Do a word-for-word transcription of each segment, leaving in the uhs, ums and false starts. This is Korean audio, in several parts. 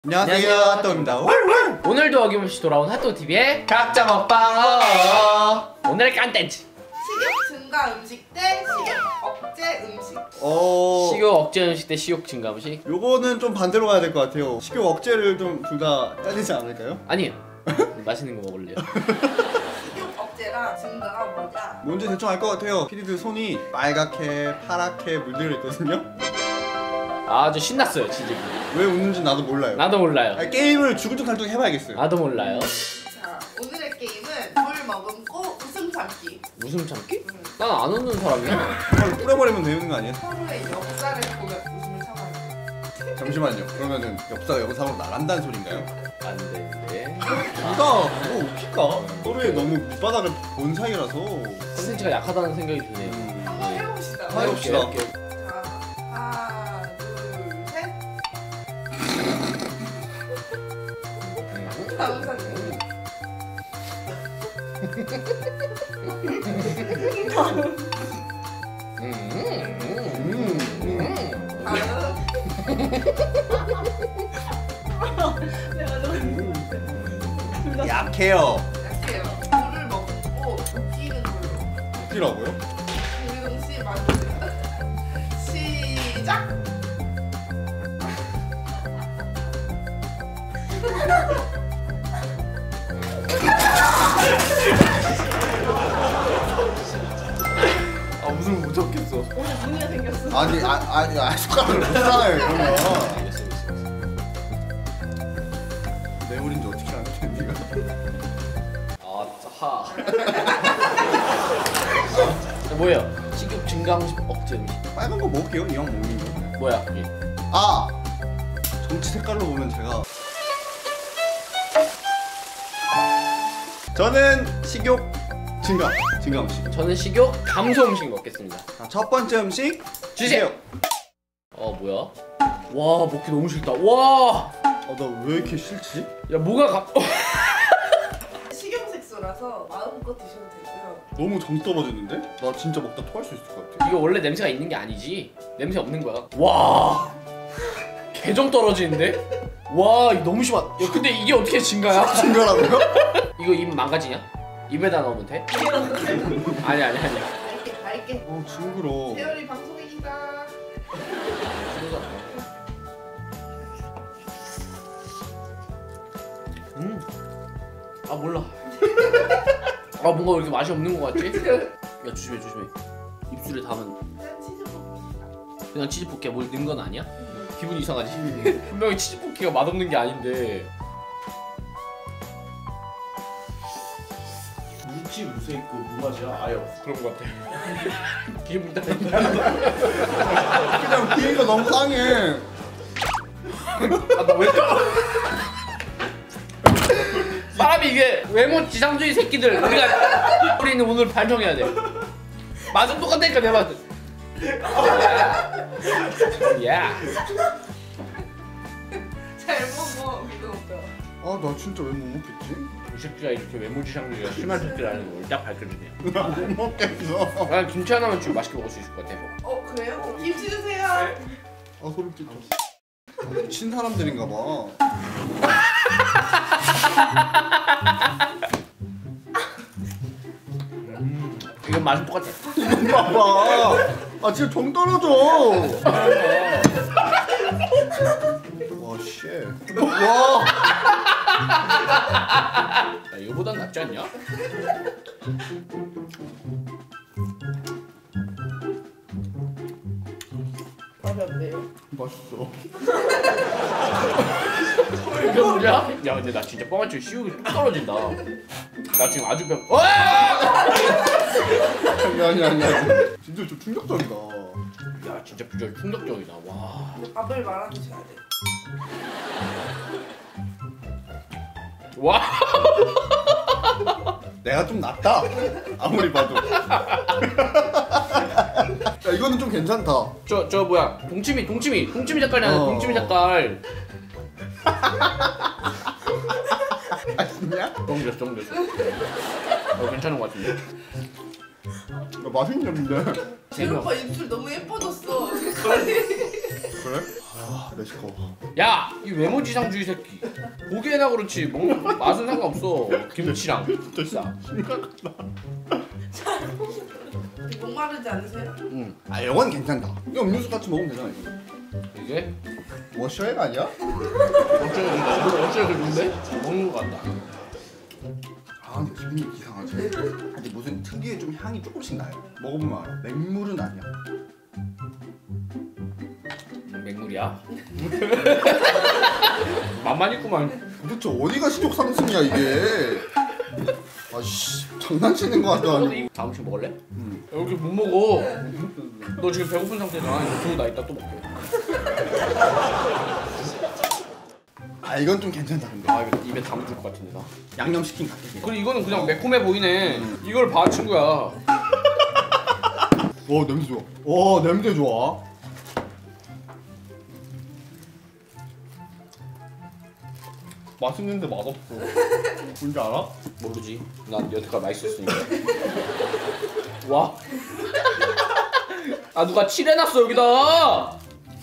안녕하세요, 핫도그입니다. 오늘도 어김없이 돌아온 핫도그티비의 각자 먹방. 오늘의 깐텐츠 식욕 증가 음식 대 식욕 억제 음식. 어... 식욕 억제 음식 대 식욕 증가 음식? 요거는 좀 반대로 가야 될 것 같아요. 식욕 억제를 좀 둘 다 따지지 않을까요? 아니요. 맛있는 거 먹을래요. 식욕 억제랑 증가가 뭐냐? 뭔지 대충 알 것 같아요. 피디들 손이 빨갛게 파랗게 물들어 있거든요. 아주 신났어요 진짜. 왜 웃는지 나도 몰라요. 나도 몰라요. 아니, 게임을 주구장창 해봐야겠어요. 나도 몰라요. 자, 오늘의 게임은 물 머금고 웃음 참기. 웃음 참기? 음. 난 안 웃는 사람이야. 그걸 뿌려버리면 되는 거 아니에요? 서로의 역사를 보면 웃음을 참아요. 잠시만요. 그러면은 역사가 영상으로 나간다는 소린가요? 안 되는데. 누가 그거 웃길까? 서로의 너무 밑바닥을 본 사이라서. 컨텐츠가 약하다는 생각이 드네요. 음... 한번 해봅시다. 아, 해봅시다. 해볼게요. 자, 하나, 둘, 셋. 다음 사진. 음, 음, 음, 음, 음. 다음. 약해요. 약해요. 물을 먹고 웃기는 걸로. 웃기라고요? 우리 동시에 만듭니다. 시작! 아 웃으면 못 참겠어. 오늘 분위기가 생겼어. 아니 아, 아니 아 숟가락을 못 사요 그러면. 알겠어, 알겠어. 내 물인지 어떻게 아는데 니가? 아하. 뭐예요? 식욕 증가 음식 억제 음식. 빨간 거 먹을게요. 이왕 먹는 거. 뭐야 그게? 아 정치 색깔로 보면 제가 저는 식욕 증가 증가 음식. 저는 식욕 감소 음식 먹겠습니다. 자, 첫 번째 음식 주세요. 어 뭐야? 와 먹기 너무 싫다. 와. 어나 왜 이렇게 싫지? 야 뭐가 감? 식용색소라서 마음껏 드셔도 되고요. 너무 정 떨어지는데? 나 진짜 먹다 토할 수 있을 것 같아. 이거 원래 냄새가 있는 게 아니지? 냄새 없는 거야. 와. 개정 떨어지는데? 와 이거 너무 심한. 야 근데 이게 어떻게 증가야? 증가라고요? 이거 입 망가지냐? 입에다 넣으면 돼? 아니 아니 아니. 알게 알게. 어 징그러. 세월이 방송이다. 음. 아 몰라. 아 뭔가 왜 이렇게 맛이 없는 거 같지? 야 조심해 조심해. 입술에 담은 그냥 치즈 볶음입니다. 그냥 치즈볶이야. 뭘 넣은 건 아니야? 기분 이상하지? 분명히 치즈볶이가 맛없는 게 아닌데. 무지 무색 그 무맛이야 아예 없어. 그런 거 같아. 기분 다 그냥 비위가 너무 상해. 아나 왜? 사람이 이게 외모 지상주의 새끼들 우리가 우리는 오늘 반성해야 돼. 맛은 똑같다니까 내 맛은. 야. 잘 먹어 이거 오빠. 아 나 진짜 왜 못 먹겠지? 이 새끼가 이렇게 외모 지상주의가 심한 새끼라는 걸 딱 밝혀주네요. 나 못 먹겠어. 난 김치 하나만 주면 맛있게 먹을 수 있을 것 같아. 어 그래요? 김치 주세요. 아 소름 끼쳐. 미친 사람들인가 봐. 음, 이건 맛은 똑같아. 이건 봐봐. 아 진짜 정 떨어져. 와 쉣. 와. 야, 이거보단 낫지 않냐? 맛이 없네요. 맛있어. 이거 뭐냐? 야 근데 나 진짜 뻥아치고 시우기 뚝 떨어진다. 나 지금 아주 병. 와! 아니 아니 아니. 진짜 좀 충격적이다. 야 진짜 비주얼 충격적이다. 와. 근데 밥을 말아 드셔야 돼. 와. 내가 좀 낫다. 아무리 봐도. 야 이거는 좀 괜찮다. 저 저 뭐야? 동치미 동치미 동치미 색깔이 나는 어. 동치미 색깔. 맛있냐? 너무 됐어 너무 됐어. 어 괜찮은 것 같은데. 야, 맛있는데. 제 오빠 입술 너무 예뻐졌어. 그래 그래? 아 렛츠고. 야! 이 외모지상주의 새끼. 보기에나 그렇지 먹 맛은 상관없어. 김치랑 진짜 심각하다. 목마르지 않으세요? 응. 아 이건 괜찮다. 이거 음료수 같이 먹으면 되잖아 이거. 이게? 뭐 쉐가 아니야? 어째 어째 그런데? 먹는 거 같다. 아 근데 기분이 이상하지. 근데 무슨 특유의 좀 향이 조금씩 나요. 먹어보면 알아. 맹물은 아니야. 음, 맹물이야. 맛만 있구만. 도대체 어디가 식욕 상승이야 이게. 아씨 장난치는 거 같다. 아니. 다음 주 먹을래? 응. 여기 못 먹어. 너 지금 배고픈 상태잖아. 이거 나 이따 또 먹게. 아 이건 좀 괜찮다 근데. 아 이거 입에 담을 것 같은데 나. 양념시킨 같아. 그리고 이거는 그냥 매콤해 보이네. 이걸 봐 친구야. 오 냄새 좋아. 오 냄새 좋아. 맛있는데 맛없어. 뭔지 알아? 모르지. 난 여태까지 맛있었으니까. 와. 아 누가 칠해놨어 여기다. 아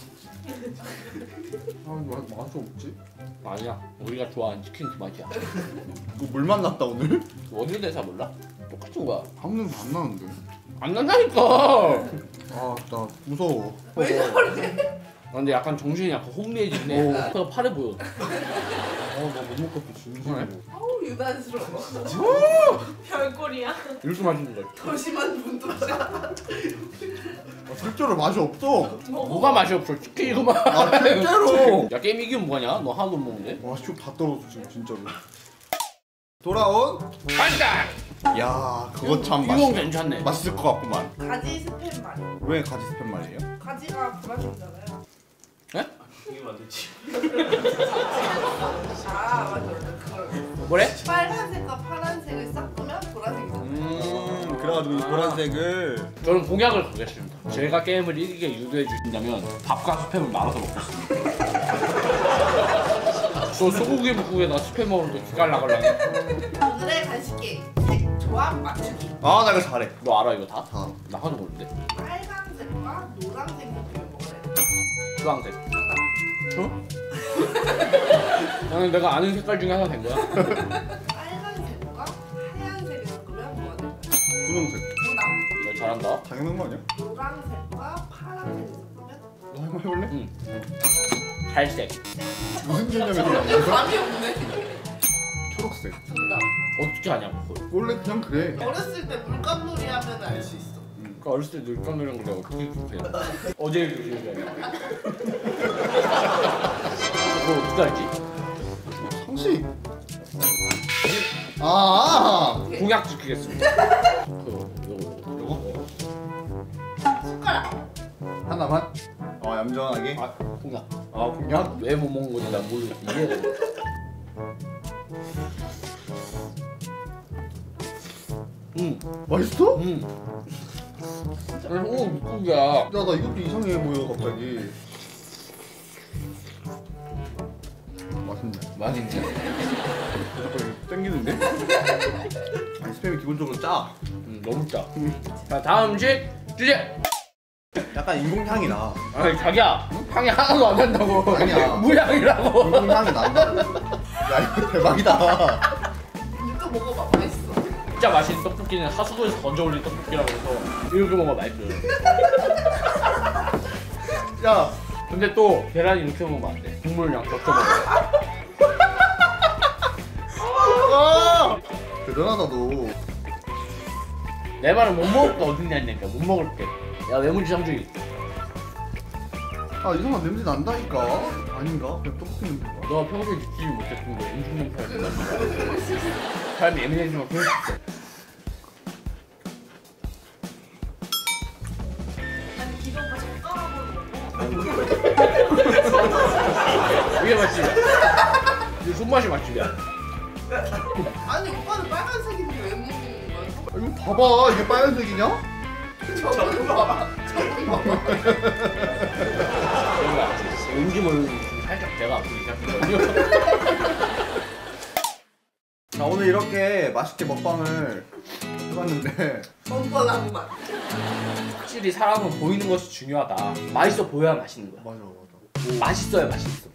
맛, 맛이 없지? 아니야. 우리가 좋아하는 치킨 그 맛이야. 이거 물 맛났다 오늘? 원유 대사 몰라? 똑같은 거야. 아무 냄새 안 나는데. 안 난다니까. 아 나 무서워. 왜 저래? 아, 근데 약간 정신이 약간 혼미해지네. 그래서 파래 보여. 아나못 먹겠어 진심으로. 어우 유난스러워. 별꼴이야. 이렇게 맛있는 거. 거심한 분들이야. 아, 실제로 맛이 없어. 뭐가 맛이 없어? 치킨 이거만. 아 실제로. 야 게임 이기면 뭐하냐? 너 하나도 못 먹는데? 와 슉 다 떨어졌어 지금 진짜로. 돌아온. 맛있다. 야 그거 참 이건 맛있. 괜찮네. 맛있을 것 같구만. 가지 스팸 말이. 왜 가지 스팸 말이에요? 가지가 보라색이잖아요. 에? 이게 맞지? 아 맞아 맞아 그걸. 뭐래? 빨간색과 파란색을 섞으면 보라색이잖아요. 음 그래가지고 이 보라색을. 저는 공약을 걸겠습니다. 제가 게임을 이기게 유도해 주신다면 밥과 스팸을 말아서 먹겠습니다. 저 소고기 묵국에다 스팸 먹으면 또 기깔 나갈라네. 오늘의 간식 게임 색 조합 맞추기. 아 나 이거 잘해. 너 알아 이거 다? 다. 나 하나도 모르는데. 빨간색과 노란색 섞으면 뭐래? 주황색. 정답. 어? 나는 내가 아는 색깔 중에 하나 된 거야. 빨간색과 하얀색을 섞으면 뭐가 될까요? 분홍색. 정답. 너 잘한다. 당연한 거 아니야? 노란색과 파란색을 섞으면 너 한번 해볼래? 응. 갈색. 무슨 개념에서 전혀 나온 거야? 감이 없네. 초록색. 정답. 어떻게 하냐 그걸. 원래 그냥 그래. 어렸을 때 물감놀이 하면 알 수 있어. 그러니까 어렸을 때 늘감놀이랑 그래 어떻게 그렇게 어제 그 기억이 그거 어떻게 알지? 상식. 아. 공약 지키겠습니다. 그 요거 요거 숟가락. 하나만. 어 얌전하게. 아 공약. 아 공약. 왜 못 먹는 건지 난 모르겠어. 이해가 안 돼. 응, 맛있어? 응. 오 묵국이야. 야 나 이것도 이상해 보여 갑자기. 맛있네. 맛있네. 잠깐 땡기는데? 아니 스팸이 기본적으로 짜. 음, 너무 짜. 자 다음 음식 주제. 약간 인공향이 나. 아니 자기야 향이 하나도 안 난다고. 아니야. 무향이라고. 인공향이 난다. 야 이거 대박이다. 이거 먹어봐. 맛있어. 진짜 맛있는 떡볶이는 하수도에서 건져 올린 떡볶이라고 해서 이렇게 먹으면 맛있어요. 야 근데 또 계란 이렇게 먹으면 안 돼. 국물이랑 겹쳐 먹어. 아! 대단하다 너. 내 말은 못 먹을 게 어딨냐니까. 못 먹을 게. 야 외모지상주의. 아 이상한 냄새 난다니까. 아닌가? 그냥 떡볶이 냄새가. 너가 평소에 느끼지 못했던 거 음식 냄새가 난다. 사람이 예민해지면 그럴 수 있어. 아니 기존 다 젓가락으로 먹어. 이게 맛집이야. 이게 손맛이 맛집이야. 아니 오빠는 빨간색인데 왜 먹는 거야? 아, 이거 봐봐 이게 빨간색이냐? 저거는 봐봐. 저거는 봐봐. 뭔가 왠지 모르는 살짝 배가 아프기 시작했거든요. 자 오늘 이렇게 맛있게 먹방을 해봤는데 뻔뻔하구만. 확실히 사람은 보이는 것이 중요하다. 맛있어 보여야 맛있는 거야. 맞아 맞아 맛있어요, 맛있어.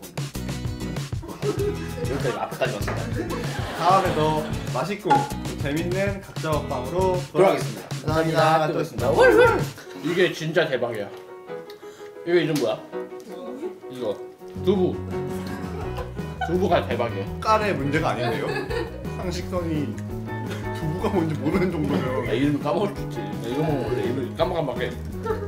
여기까지 앞에까지 왔습니다. 다음에 더 맛있고 재밌는 각자 먹방으로 돌아가겠습니다. 감사합니다. 또 뵙겠습니다. 월월. 이게 진짜 대박이야. 이거 이름 뭐야? 이거 두부. 두부가 대박이야. 깔의 문제가 아닌데요? 상식선이 두부가 뭔지 모르는 정도면 나 이름 까먹을 수 있지. 나 이거 먹으면 원래 이름 깜빡깜빡해.